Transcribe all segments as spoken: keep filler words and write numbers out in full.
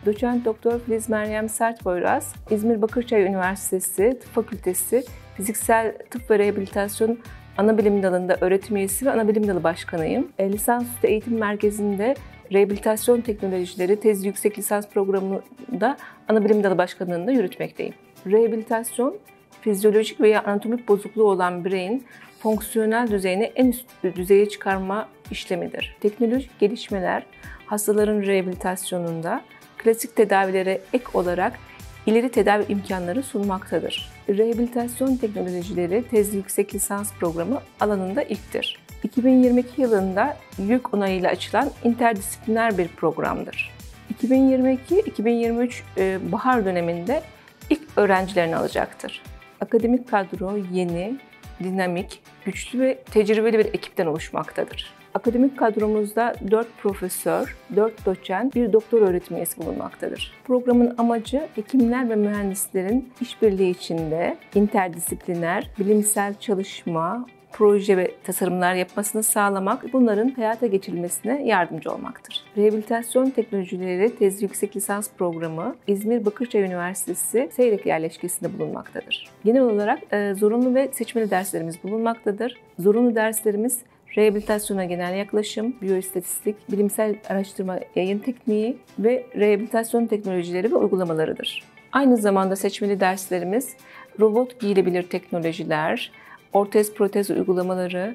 Doçent Doktor Filiz Meryem Sertpoyraz, İzmir Bakırçay Üniversitesi Tıp Fakültesi Fiziksel Tıp ve Rehabilitasyon Anabilim Dalı'nda öğretim üyesi ve Anabilim Dalı Başkanıyım. E, lisansüstü eğitim merkezinde Rehabilitasyon Teknolojileri Tez Yüksek Lisans Programı'nda Anabilim Dalı Başkanlığı'nda yürütmekteyim. Rehabilitasyon, fizyolojik veya anatomik bozukluğu olan bireyin fonksiyonel düzeyini en üst düzeye çıkarma işlemidir. Teknolojik gelişmeler hastaların rehabilitasyonunda klasik tedavilere ek olarak ileri tedavi imkanları sunmaktadır. Rehabilitasyon teknolojileri tez yüksek lisans programı alanında ilktir. iki bin yirmi iki yılında YÖK onayıyla açılan interdisipliner bir programdır. iki bin yirmi iki iki bin yirmi üç bahar döneminde ilk öğrencilerini alacaktır. Akademik kadro yeni, dinamik, güçlü ve tecrübeli bir ekipten oluşmaktadır. Akademik kadromuzda dört profesör, dört doçent, bir doktor öğretim üyesi bulunmaktadır. Programın amacı hekimler ve mühendislerin işbirliği içinde interdisipliner, bilimsel çalışma, proje ve tasarımlar yapmasını sağlamak, bunların hayata geçirilmesine yardımcı olmaktır. Rehabilitasyon Teknolojileri Tez Yüksek Lisans Programı İzmir Bakırçay Üniversitesi Seyrek yerleşkesinde bulunmaktadır. Genel olarak e, zorunlu ve seçmeli derslerimiz bulunmaktadır. Zorunlu derslerimiz rehabilitasyona genel yaklaşım, biyoistatistik, bilimsel araştırma yayın tekniği ve rehabilitasyon teknolojileri ve uygulamalarıdır. Aynı zamanda seçmeli derslerimiz robot giyilebilir teknolojiler, ortez protez uygulamaları,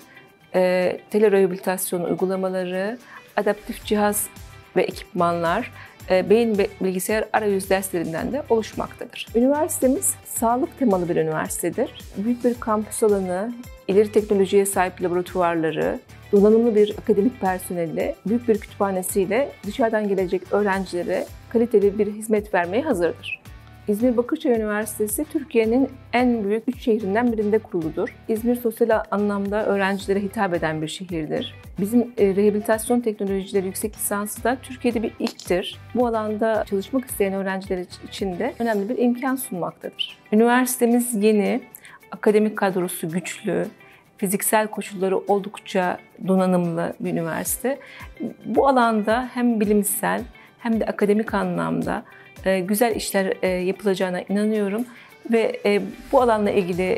e, telerehabilitasyon uygulamaları, adaptif cihaz ve ekipmanlar, e, beyin ve bilgisayar arayüz derslerinden de oluşmaktadır. Üniversitemiz sağlık temalı bir üniversitedir. Büyük bir kampüs alanı, ileri teknolojiye sahip laboratuvarları, donanımlı bir akademik personelle, büyük bir kütüphanesiyle dışarıdan gelecek öğrencilere kaliteli bir hizmet vermeye hazırdır. İzmir Bakırçay Üniversitesi Türkiye'nin en büyük üç şehrinden birinde kuruludur. İzmir sosyal anlamda öğrencilere hitap eden bir şehirdir. Bizim e, rehabilitasyon teknolojileri yüksek lisansı da Türkiye'de bir ilktir. Bu alanda çalışmak isteyen öğrenciler için de önemli bir imkan sunmaktadır. Üniversitemiz yeni, akademik kadrosu güçlü, fiziksel koşulları oldukça donanımlı bir üniversite. Bu alanda hem bilimsel hem de akademik anlamda güzel işler yapılacağına inanıyorum ve bu alanla ilgili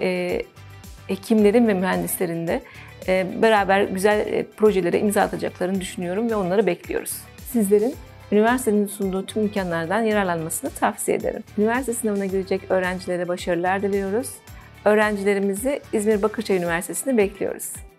hekimlerin ve mühendislerin de beraber güzel projelere imza atacaklarını düşünüyorum ve onları bekliyoruz. Sizlerin üniversitenin sunduğu tüm imkanlardan yararlanmasını tavsiye ederim. Üniversite sınavına girecek öğrencilere başarılar diliyoruz. Öğrencilerimizi İzmir Bakırçay Üniversitesi'nde bekliyoruz.